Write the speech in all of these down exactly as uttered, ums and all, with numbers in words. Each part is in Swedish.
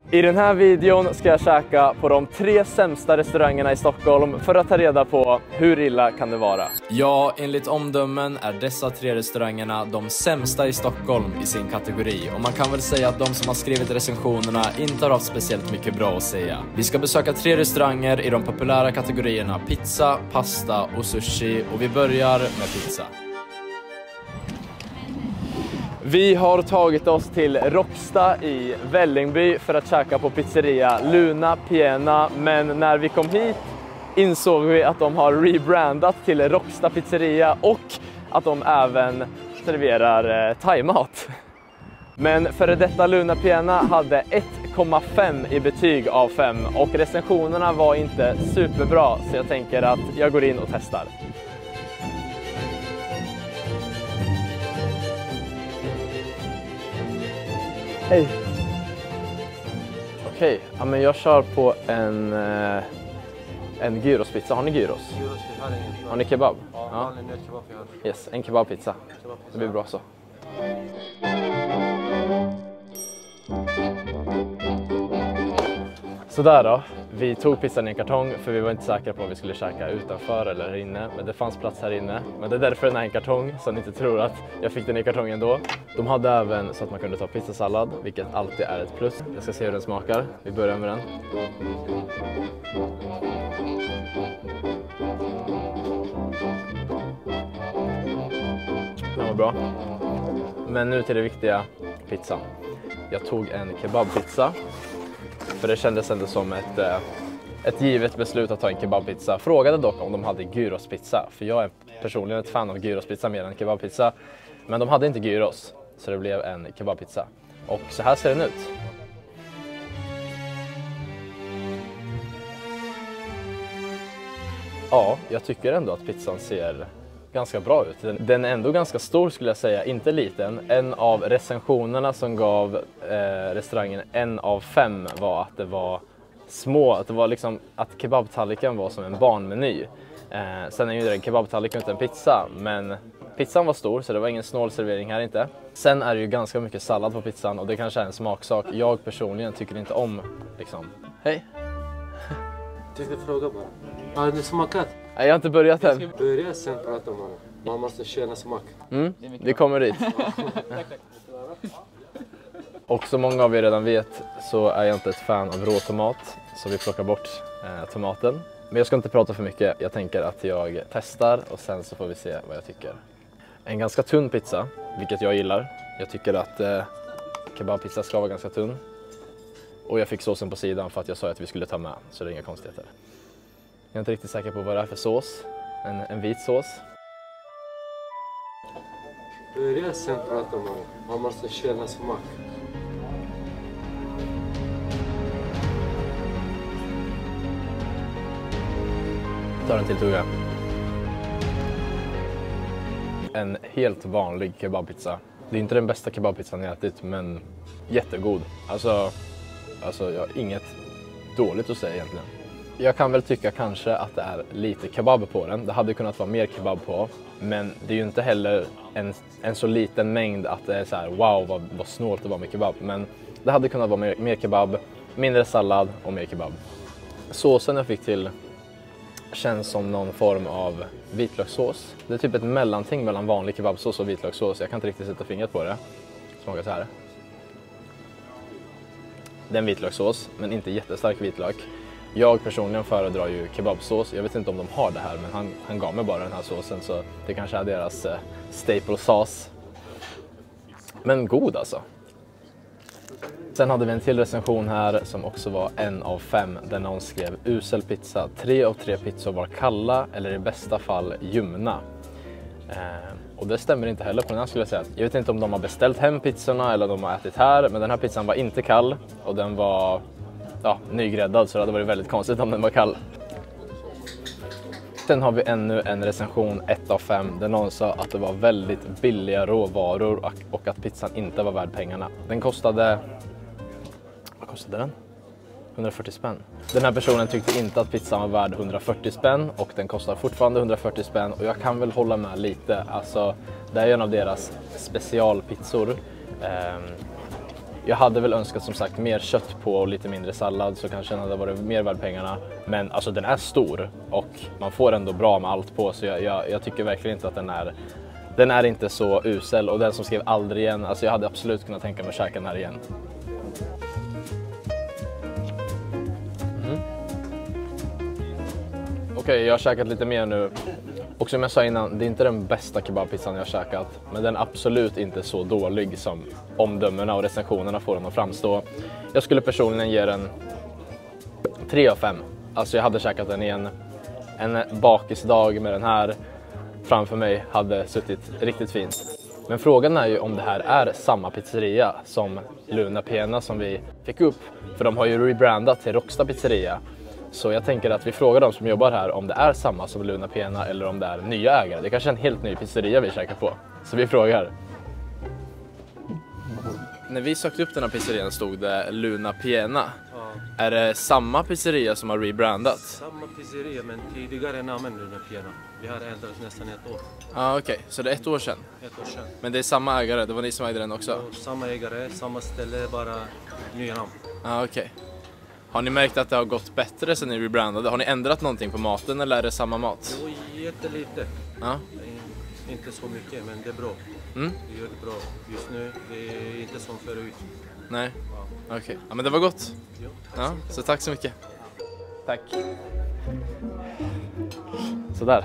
I den här videon ska jag käka på de tre sämsta restaurangerna i Stockholm för att ta reda på hur illa kan det vara. Ja, enligt omdömen är dessa tre restaurangerna de sämsta i Stockholm i sin kategori. Och man kan väl säga att de som har skrivit recensionerna inte har haft speciellt mycket bra att säga. Vi ska besöka tre restauranger i de populära kategorierna pizza, pasta och sushi. Och vi börjar med pizza. Vi har tagit oss till Råcksta i Vällingby för att käka på pizzeria Luna Piena, men när vi kom hit insåg vi att de har rebrandat till Råcksta pizzeria och att de även serverar eh, thaimat. Men före detta Luna Piena hade ett komma fem i betyg av fem och recensionerna var inte superbra, så jag tänker att jag går in och testar. Hej! Okej, ja, men jag kör på en, eh, en gyrospizza. Har ni gyros? Gyros, vi har ingen. Har ni kebab? Ja, Ja. vanlig nötkebab vi har. Yes, en kebabpizza. Kebabpizza. Det blir bra så. Sådär då, vi tog pizzan i en kartong för vi var inte säkra på om vi skulle käka utanför eller här inne. Men det fanns plats här inne. Men det är därför den är en kartong, så ni inte tror att jag fick den i kartongen då. De hade även så att man kunde ta pizzasallad, vilket alltid är ett plus. Jag ska se hur den smakar. Vi börjar med den. Den var bra. Men nu till det viktiga, pizzan. Jag tog en kebabpizza. För det kändes ändå som ett, ett givet beslut att ta en kebabpizza. Frågade dock om de hade gyrospizza. För jag är personligen ett fan av gyrospizza mer än kebabpizza. Men de hade inte gyros. Så det blev en kebabpizza. Och så här ser den ut. Ja, jag tycker ändå att pizzan ser ganska bra ut. Den, den är ändå ganska stor skulle jag säga, inte liten. En av recensionerna som gav eh, restaurangen en av fem var att det var små, att det var liksom att kebabtallriken var som en barnmeny. Eh, sen är ju det en kebabtallrik inte en pizza, men pizzan var stor så det var ingen snålservering här inte. Sen är det ju ganska mycket sallad på pizzan och det kanske är en smaksak. Jag personligen tycker inte om liksom. Hej! Jag tänkte fråga bara. Har ni smakat? Nej, jag har inte börjat än. Jag ska börja sen prata om det. Man måste känna smak. Mm, vi kommer dit. Och som många av er redan vet så är jag inte ett fan av råtomat. Så vi plockar bort eh, tomaten. Men jag ska inte prata för mycket. Jag tänker att jag testar och sen så får vi se vad jag tycker. En ganska tunn pizza, vilket jag gillar. Jag tycker att eh, kebabpizza ska vara ganska tunn. Och jag fick såsen på sidan för att jag sa att vi skulle ta med. Så det är inga konstigheter. Jag är inte riktigt säker på vad det är för sås. En, en vit sås. Börja sen prata om det. Man måste känna smak. Tar en till tugga. En helt vanlig kebabpizza. Det är inte den bästa kebabpizzan jag ätit, men jättegod. Alltså, alltså jag har inget dåligt att säga egentligen. Jag kan väl tycka kanske att det är lite kebab på den. Det hade kunnat vara mer kebab på. Men det är ju inte heller en, en så liten mängd att det är så här: wow vad, vad snålt det var med kebab. Men det hade kunnat vara mer, mer kebab, mindre sallad och mer kebab. Såsen jag fick till känns som någon form av vitlökssås. Det är typ ett mellanting mellan vanlig kebabsås och vitlökssås. Jag kan inte riktigt sätta fingret på det. Smakar så här. Det är en vitlökssås, men inte jättestark vitlök. Jag personligen föredrar ju kebabsås. Jag vet inte om de har det här, men han, han gav mig bara den här såsen. Så det kanske är deras eh, staple sauce. Men god alltså. Sen hade vi en till recension här som också var en av fem. Där någon skrev usel pizza. Tre av tre pizzor var kalla eller i bästa fall ljumna. Eh, och det stämmer inte heller på den här skulle jag säga. Jag vet inte om de har beställt hem pizzorna eller om de har ätit här. Men den här pizzan var inte kall och den var ja, nygräddad, så det hade varit väldigt konstigt om den var kall. Sen har vi ännu en recension ett av fem där någon sa att det var väldigt billiga råvaror och att pizzan inte var värd pengarna. Den kostade, vad kostade den? hundrafyrtio spänn. Den här personen tyckte inte att pizzan var värd hundrafyrtio spänn och den kostar fortfarande hundrafyrtio spänn och jag kan väl hålla med lite. Alltså, det är en av deras specialpizzor. Jag hade väl önskat som sagt mer kött på och lite mindre sallad, så kanske den hade varit mer värd pengarna. Men alltså den är stor och man får ändå bra med allt på, så jag, jag, jag tycker verkligen inte att den är den är inte så usel. Och den som skrev aldrig igen, alltså jag hade absolut kunnat tänka mig att käka den här igen. Mm. Okej, okay, jag har käkat lite mer nu. Och som jag sa innan, det är inte den bästa kebabpizzan jag har käkat, men den är absolut inte så dålig som omdömena och recensionerna får den att framstå. Jag skulle personligen ge den tre av fem. Alltså jag hade käkat den igen. En bakisdag med den här framför mig hade suttit riktigt fint. Men frågan är ju om det här är samma pizzeria som Luna Piena som vi fick upp. För de har ju rebrandat till Rocksta pizzeria. Så jag tänker att vi frågar de som jobbar här om det är samma som Luna Piena eller om det är nya ägare. Det är kanske är en helt ny pizzeria vi käkar på. Så vi frågar. När vi sökte upp den här pizzerian stod det Luna Piena. Ja. Är det samma pizzeria som har rebrandat? Samma pizzeria, men tidigare namn Luna Piena. Vi har ändrat nästan ett år. Ja, ah, okej. Okay. Så det är ett år sedan? Ett år sedan. Men det är samma ägare? Det var ni som ägde den också? Ja, samma ägare, samma ställe, bara nya namn. Ja, ah, okej. Okay. Har ni märkt att det har gått bättre sen ni rebrandade? Har ni ändrat någonting på maten eller är det samma mat? Jo, jättelite. Ja. Inte så mycket, men det är bra. Mm. Det gör det bra. Just nu, det är inte som förut. Nej, ja. Okej. Okay. Ja, men det var gott. Jo, ja, så tack så mycket. Tack. Sådär.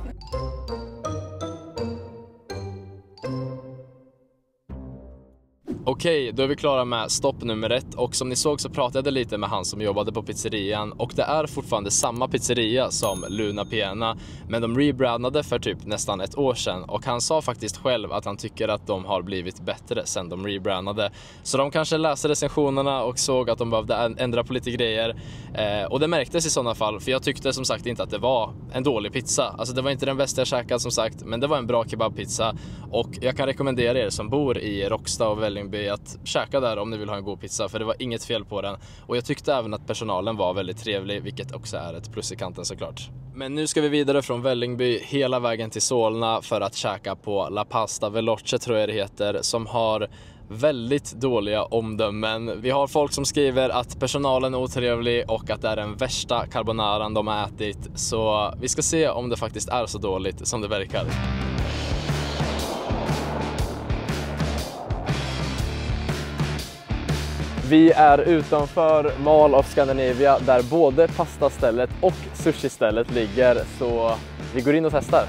Okej, då är vi klara med stopp nummer ett, och som ni såg så pratade jag lite med han som jobbade på pizzerian, och det är fortfarande samma pizzeria som Luna Piena, men de rebrandade för typ nästan ett år sedan, och han sa faktiskt själv att han tycker att de har blivit bättre sen de rebrandade. Så de kanske läste recensionerna och såg att de behövde ändra på lite grejer, eh, och det märktes i sådana fall, för jag tyckte som sagt inte att det var en dålig pizza. Alltså det var inte den bästa jag käkat som sagt, men det var en bra kebabpizza, och jag kan rekommendera er som bor i Rocksta och Vällingby att käka där om ni vill ha en god pizza, för det var inget fel på den. Och jag tyckte även att personalen var väldigt trevlig, vilket också är ett plus i kanten såklart. Men nu ska vi vidare från Vällingby hela vägen till Solna för att käka på La Pasta Veloce, tror jag det heter, som har väldigt dåliga omdömen. Vi har folk som skriver att personalen är otrevlig och att det är den värsta carbonaran de har ätit, så vi ska se om det faktiskt är så dåligt som det verkar. Vi är utanför Mall of Scandinavia där både pastastället och sushi-stället ligger, så vi går in och testar.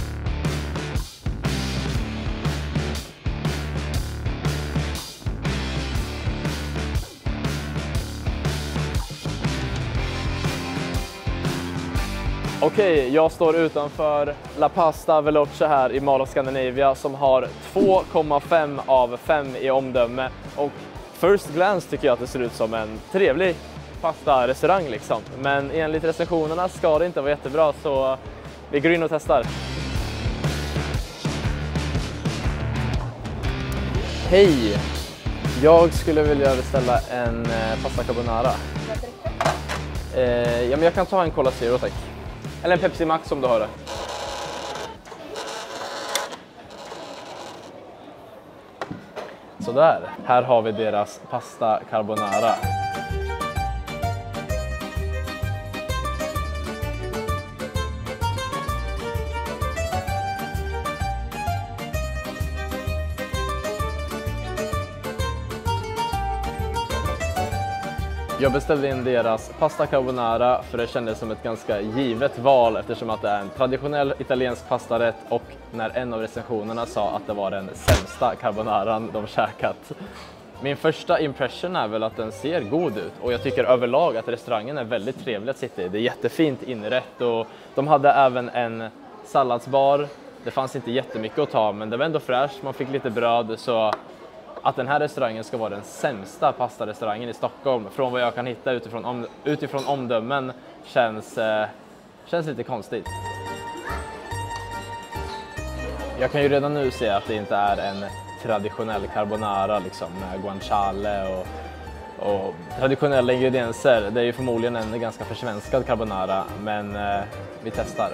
Okej, jag står utanför La Pasta Veloce här i Mall of Scandinavia som har två komma fem av fem i omdöme, och first glance tycker jag att det ser ut som en trevlig pasta-restaurang liksom. Men enligt recensionerna ska det inte vara jättebra, så vi går in och testar. Hej! Jag skulle vilja beställa en pasta carbonara. Eh, ja, men jag kan ta en Cola Zero, tack. Eller en Pepsi Max om du har det. Sådär, här har vi deras pasta carbonara. Jag beställde in deras pasta carbonara för det kändes som ett ganska givet val eftersom att det är en traditionell italiensk pastarätt, och när en av recensionerna sa att det var den sämsta carbonaran de käkat. Min första impression är väl att den ser god ut, och jag tycker överlag att restaurangen är väldigt trevlig att sitta i. Det är jättefint inrätt, och de hade även en salladsbar. Det fanns inte jättemycket att ta, men det var ändå fräscht, man fick lite bröd, så att den här restaurangen ska vara den sämsta pastarestaurangen i Stockholm från vad jag kan hitta utifrån, om, utifrån omdömen känns, eh, känns lite konstigt. Jag kan ju redan nu se att det inte är en traditionell carbonara liksom, med guanciale och, och traditionella ingredienser. Det är ju förmodligen en ganska försvenskad carbonara, men eh, vi testar.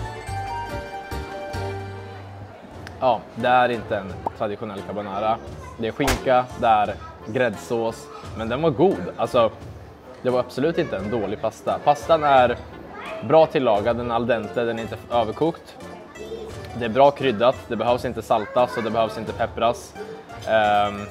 Ja, det är inte en traditionell carbonara. Det är skinka, det är gräddsås, men den var god. Alltså, det var absolut inte en dålig pasta. Pastan är bra tillagad, den är al dente, den är inte överkokt. Det är bra kryddat, det behövs inte saltas och det behövs inte peppras. Um,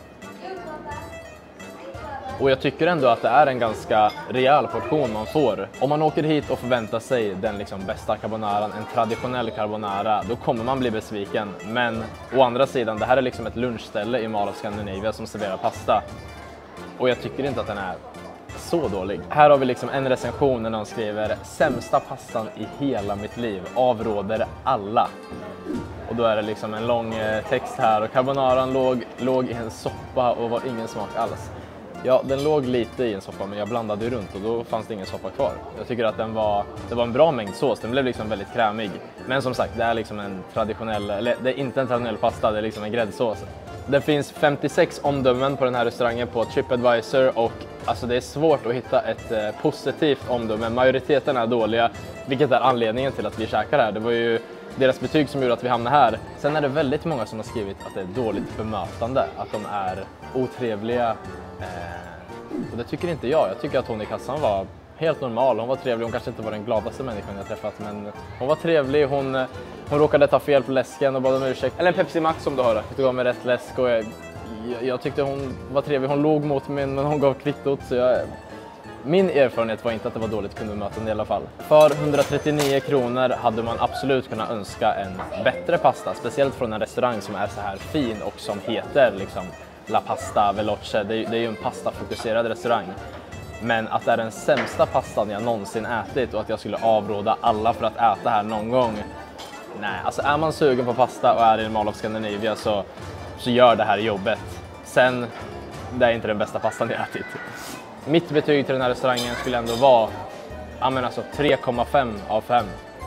och jag tycker ändå att det är en ganska rejäl portion man får. Om man åker hit och förväntar sig den liksom bästa carbonaran, en traditionell carbonara, då kommer man bli besviken. Men å andra sidan, det här är liksom ett lunchställe i Mall of Scandinavia som serverar pasta. Och jag tycker inte att den är så dålig. Här har vi liksom en recension där någon skriver: sämsta pastan i hela mitt liv, avråder alla. Och då är det liksom en lång text här, och carbonaran låg, låg i en soppa och var ingen smak alls. Ja, den låg lite i en soppa, men jag blandade runt och då fanns det ingen soppa kvar. Jag tycker att den var, det var en bra mängd sås, den blev liksom väldigt krämig. Men som sagt, det är liksom en traditionell, eller det är inte en traditionell pasta, det är liksom en gräddsås. Det finns femtiosex omdömen på den här restaurangen på TripAdvisor, och alltså det är svårt att hitta ett eh, positivt omdöme. Majoriteten är dåliga, vilket är anledningen till att vi käkar här. Det var ju deras betyg som gjorde att vi hamnade här. Sen är det väldigt många som har skrivit att det är dåligt bemötande, att de är otrevliga. Eh, och det tycker inte jag. Jag tycker att hon i kassan var helt normal. Hon var trevlig. Hon kanske inte var den gladaste människan jag träffat, men hon var trevlig. Hon, hon råkade ta fel på läsken och bad om ursäkt. Eller en Pepsi Max som du har. Jag gav mig rätt läsk och jag, jag, jag tyckte hon var trevlig. Hon låg mot mig, men hon gav kvittot. Så jag, min erfarenhet var inte att det var dåligt kundbemötande i alla fall. För hundratrettionio kronor hade man absolut kunnat önska en bättre pasta. Speciellt från en restaurang som är så här fin och som heter liksom La Pasta Veloce. Det är, det är ju en pastafokuserad restaurang. Men att det är den sämsta pastan jag någonsin ätit och att jag skulle avråda alla för att äta här någon gång. Nej, alltså är man sugen på pasta och är i Mall of Scandinavia så, så gör det här jobbet. Sen, det är inte den bästa pastan jag ätit. Mitt betyg till den här restaurangen skulle ändå vara ja, men alltså tre komma fem av fem.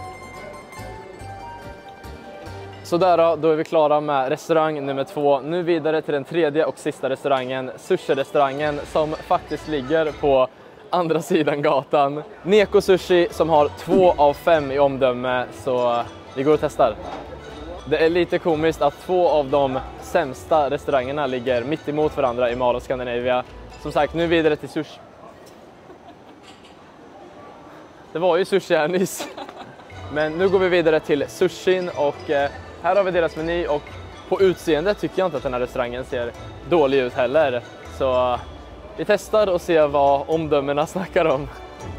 Så där då, då är vi klara med restaurang nummer två. Nu vidare till den tredje och sista restaurangen, sushi-restaurangen, som faktiskt ligger på andra sidan gatan. Neko Sushi, som har två av fem i omdöme, så vi går och testar. Det är lite komiskt att två av de sämsta restaurangerna ligger mitt emot varandra i Mall of Scandinavia. Som sagt, nu vidare till sushi. Det var ju sushi här nyss. Men nu går vi vidare till sushin, och eh, här har vi deras meny, och på utseende tycker jag inte att den här restaurangen ser dålig ut heller. Så eh, vi testar och ser vad omdömena snackar om.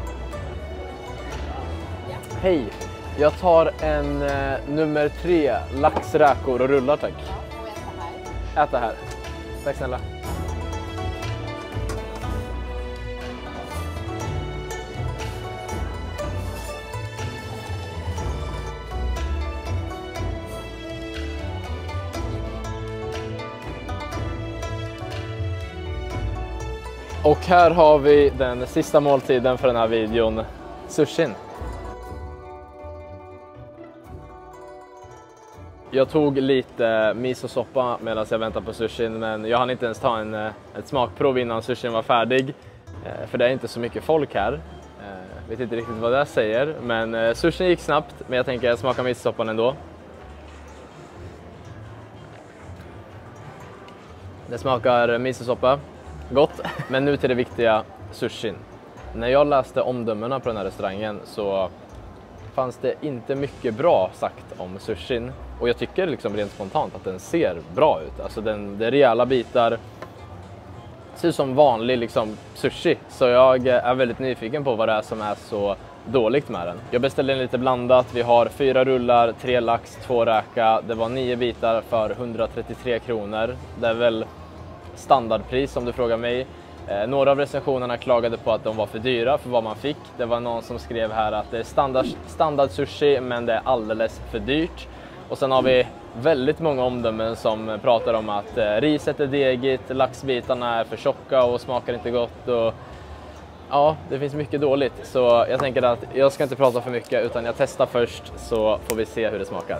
Hej, jag tar en eh, nummer tre laxräkor och rullar, tack. Äta här. Tack snälla. Och här har vi den sista måltiden för den här videon, sushin. Jag tog lite misosoppa medan jag väntade på sushin, men jag hann inte ens ta en, ett smakprov innan sushin var färdig. För det är inte så mycket folk här. Jag vet inte riktigt vad det säger, men sushin gick snabbt, men jag tänker smaka misosoppan ändå. Det smakar misosoppa. Gott, men nu till det viktiga, sushin. När jag läste omdömena på den här restaurangen så fanns det inte mycket bra sagt om sushin. Och jag tycker liksom rent spontant att den ser bra ut. Alltså den, det är rejäla bitar, ser ut som vanlig liksom sushi. Så jag är väldigt nyfiken på vad det är som är så dåligt med den. Jag beställde en lite blandat. Vi har fyra rullar, tre lax, två räka. Det var nio bitar för hundratrettiotre kronor. Det är väl standardpris om du frågar mig. Eh, några av recensionerna klagade på att de var för dyra för vad man fick. Det var någon som skrev här att det är standard, standard sushi, men det är alldeles för dyrt. Och sen har vi väldigt många omdömen som pratar om att eh, riset är degigt, laxbitarna är för tjocka och smakar inte gott. Och, ja, det finns mycket dåligt. Så jag tänker att jag ska inte prata för mycket, utan jag testar först så får vi se hur det smakar.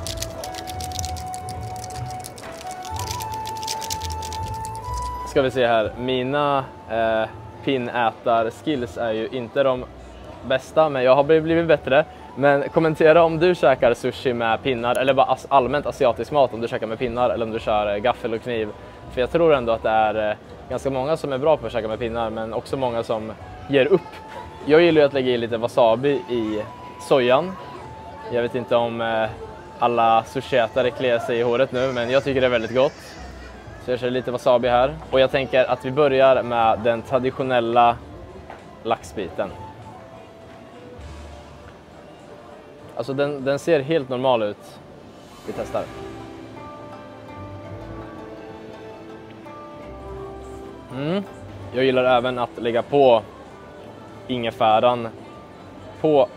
Ska vi se här, mina eh, pinnätar-skills är ju inte de bästa, men jag har blivit bättre. Men kommentera om du käkar sushi med pinnar, eller bara allmänt asiatisk mat, om du käkar med pinnar eller om du kör gaffel och kniv. För jag tror ändå att det är eh, ganska många som är bra på att käka med pinnar, men också många som ger upp. Jag gillar ju att lägga i lite wasabi i sojan. Jag vet inte om eh, alla sushiätare kliar sig i håret nu, men jag tycker det är väldigt gott. Så jag kör lite wasabi här. Och jag tänker att vi börjar med den traditionella laxbiten. Alltså den, den ser helt normal ut. Vi testar. Mm. Jag gillar även att lägga på ingefäran på,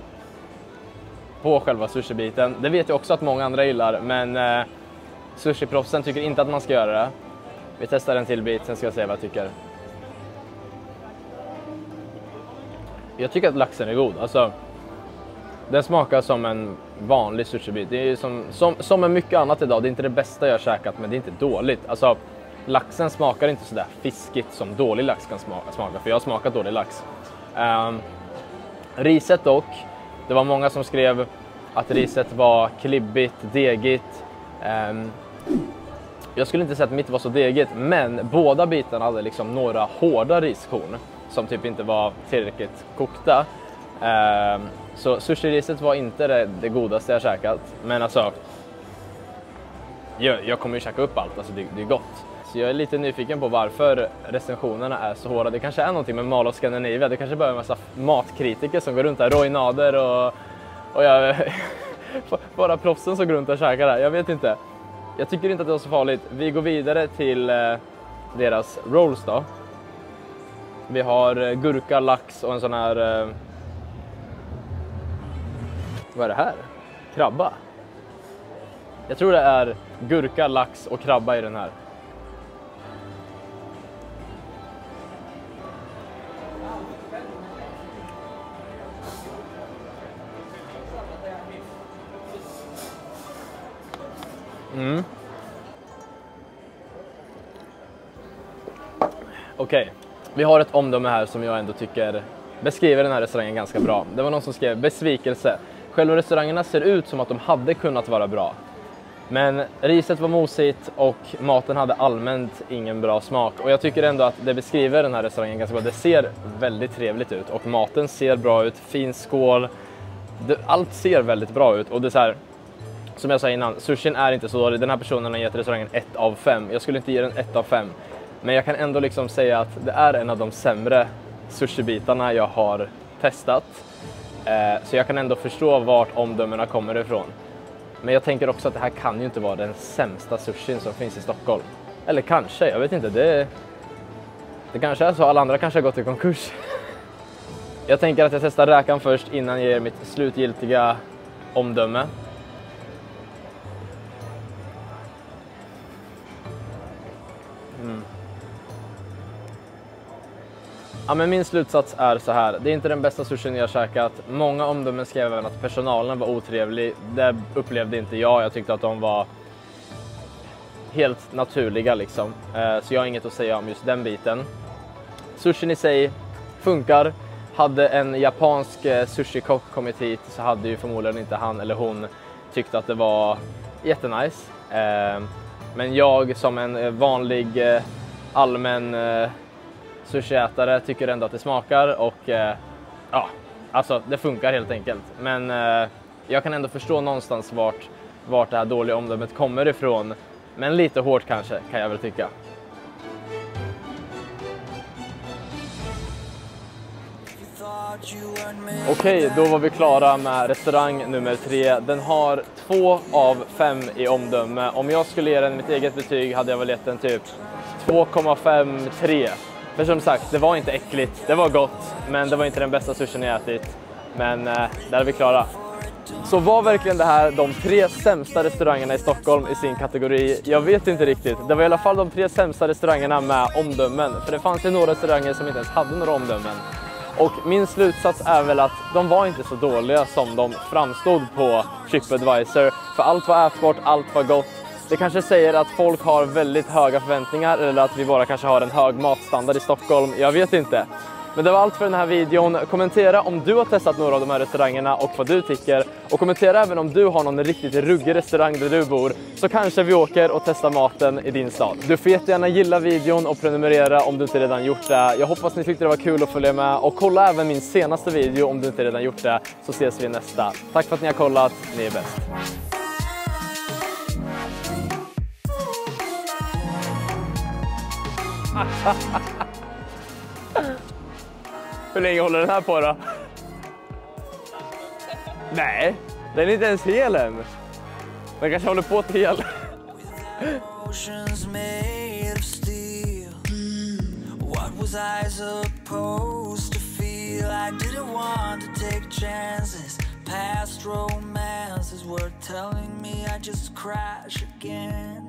på själva sushibiten. Det vet jag också att många andra gillar, men eh, sushiproffsen tycker inte att man ska göra det. Vi testar en till bit, sen ska jag se vad jag tycker. Jag tycker att laxen är god. Alltså, den smakar som en vanlig sushibit. Det är ju som, som, som med mycket annat idag. Det är inte det bästa jag har käkat, men det är inte dåligt. Alltså, laxen smakar inte sådär fiskigt som dålig lax kan smaka. För jag har smakat dålig lax. Um, riset dock. Det var många som skrev att riset var klibbigt, degigt. Um, jag skulle inte säga att mitt var så degigt, men båda bitarna hade liksom några hårda riskorn som typ inte var tillräckligt kokta. Um, så sushi-riset var inte det, det godaste jag käkat. Men alltså, jag, jag kommer ju käka upp allt, alltså det, det är gott. Så jag är lite nyfiken på varför recensionerna är så hårda. Det kanske är någonting med Mall of Scandinavia. Det kanske bara är en massa matkritiker som går runt där, Roy Nader och, och jag, bara proffsen som går runt och käkar där. Jag vet inte. Jag tycker inte att det var så farligt. Vi går vidare till eh, deras rolls då. Vi har eh, gurka, lax och en sån här... Eh, vad är det här? Krabba. Jag tror det är gurka, lax och krabba i den här. Mm. Okej, okay. Vi har ett omdöme här som jag ändå tycker beskriver den här restaurangen ganska bra. Det var någon som skrev besvikelse. Själva restaurangerna ser ut som att de hade kunnat vara bra. Men riset var mosigt och maten hade allmänt ingen bra smak. Och jag tycker ändå att det beskriver den här restaurangen ganska bra. Det ser väldigt trevligt ut och maten ser bra ut. Fin skål. Det, allt ser väldigt bra ut och det är så här... Som jag sa innan, sushin är inte så dålig. Den här personen har gett restaurangen ett av fem. Jag skulle inte ge den ett av fem. Men jag kan ändå liksom säga att det är en av de sämre sushibitarna jag har testat. Eh, så jag kan ändå förstå vart omdömena kommer ifrån. Men jag tänker också att det här kan ju inte vara den sämsta sushin som finns i Stockholm. Eller kanske, jag vet inte. Det, det kanske är så. Alla andra kanske har gått i konkurs. Jag tänker att jag testar räkan först innan jag ger mitt slutgiltiga omdöme. Mm. Ja, men min slutsats är så här. Det är inte den bästa sushin jag har käkat. Många omdömen skrev även att personalen var otrevlig. Det upplevde inte jag. Jag tyckte att de var helt naturliga liksom. Så jag har inget att säga om just den biten. Sushin i sig funkar. Hade en japansk sushi-kock kommit hit så hade ju förmodligen inte han eller hon tyckt att det var jättenice. Men jag som en vanlig allmän sushiätare tycker ändå att det smakar och ja, alltså det funkar helt enkelt. Men jag kan ändå förstå någonstans vart, vart det här dåliga omdömet kommer ifrån. Men lite hårt kanske, kan jag väl tycka. Okej, då var vi klara med restaurang nummer tre. Den har två av fem i omdöme. Om jag skulle ge den mitt eget betyg hade jag väl gett den typ två komma fem tre. För som sagt, det var inte äckligt, det var gott, men det var inte den bästa sushin jag ätit. Men eh, där är vi klara. Så var verkligen det här de tre sämsta restaurangerna i Stockholm i sin kategori? Jag vet inte riktigt. Det var i alla fall de tre sämsta restaurangerna med omdömen. För det fanns ju några restauranger som inte ens hade några omdömen. Och min slutsats är väl att de var inte så dåliga som de framstod på TripAdvisor. För allt var ätbart, allt var gott. Det kanske säger att folk har väldigt höga förväntningar eller att vi bara kanske har en hög matstandard i Stockholm. Jag vet inte. Men det var allt för den här videon. Kommentera om du har testat några av de här restaurangerna och vad du tycker. Och kommentera även om du har någon riktigt ruggig restaurang där du bor. Så kanske vi åker och testar maten i din stad. Du får jättegärna gilla videon och prenumerera om du inte redan gjort det. Jag hoppas ni tyckte det var kul att följa med. Och kolla även min senaste video om du inte redan gjort det. Så ses vi nästa. Tack för att ni har kollat. Ni är bäst. Hur länge håller den här på då? Nej, den är inte ens hel än. Den kanske håller på till hel. What was I supposed to feel? I didn't want to take chances. Past romances were telling me I just crash again.